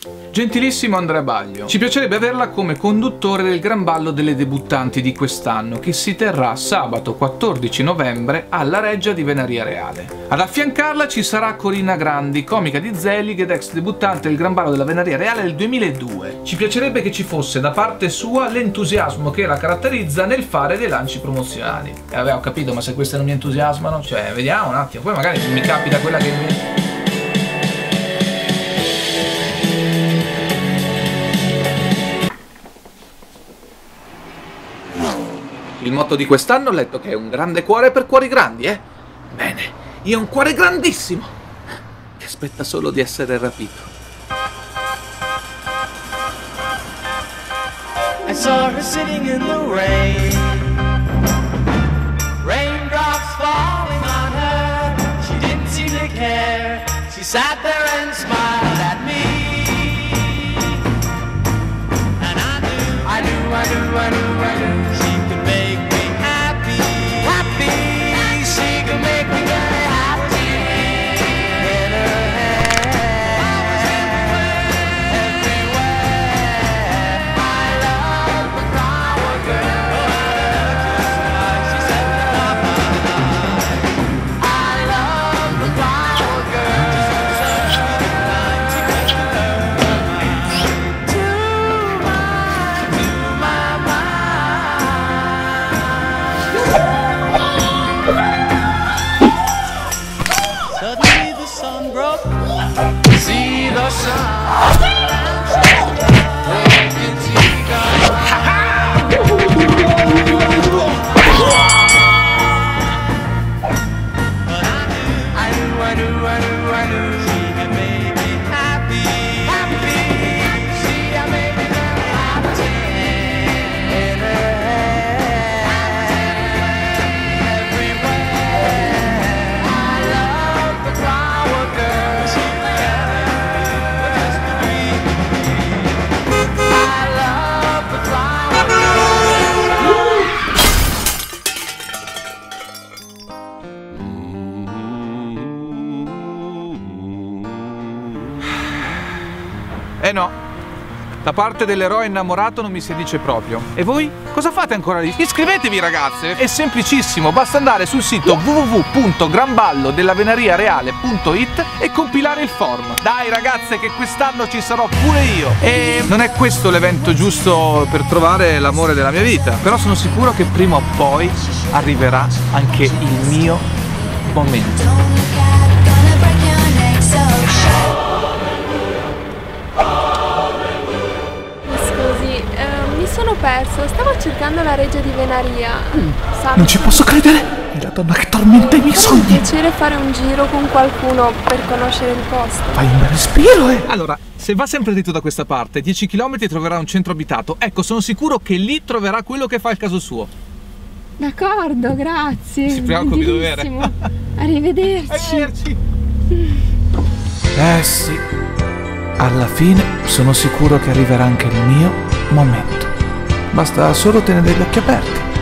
Gentilissimo Andrea Baglio, ci piacerebbe averla come conduttore del Gran Ballo delle debuttanti di quest'anno, che si terrà sabato 14 novembre alla Reggia di Venaria Reale. Ad affiancarla ci sarà Corina Grandi, comica di Zelig ed ex debuttante del Gran Ballo della Venaria Reale del 2002. Ci piacerebbe che ci fosse da parte sua l'entusiasmo che la caratterizza nel fare dei lanci promozionali. E vabbè, ho capito, ma se queste non mi entusiasmano, cioè, vediamo un attimo, poi magari mi capita quella che mi... Il motto di quest'anno ho letto che è un grande cuore per cuori grandi, eh? Bene, io ho un cuore grandissimo, che aspetta solo di essere rapito. I saw her sitting in the rain, raindrops falling on her, she didn't seem to care, she sat there and smiled at me, and I knew she could make me happy, she could make me very happy, in her head, everywhere, I love the flower girl, she said, I love the flower girl, suddenly the sun broke. See the sun. I knew she could make me happy. See, I made me very happy. In her head, everywhere. I love the flower girl. I love the flower Eh no, da parte dell'eroe innamorato non mi si dice proprio. E voi? Cosa fate ancora lì? Iscrivetevi ragazze! È semplicissimo, basta andare sul sito www.granballodellavenariareale.it e compilare il form. Dai ragazze che quest'anno ci sarò pure io! E non è questo l'evento giusto per trovare l'amore della mia vita, però sono sicuro che prima o poi arriverà anche il mio momento. Mi sono perso, stavo cercando la Reggia di Venaria. Non ci posso credere! È la donna che tormenta i miei Sarebbe sogni! un piacere fare un giro con qualcuno per conoscere il posto. Fai un bel respiro, eh! Allora, se va sempre dritto da questa parte, 10 km troverà un centro abitato. Ecco, sono sicuro che lì troverà quello che fa il caso suo. D'accordo, grazie. Si preoccupi, dovere. Arrivederci. Arrivederci. Sì. Alla fine sono sicuro che arriverà anche il mio momento. Basta solo tenere gli occhi aperti.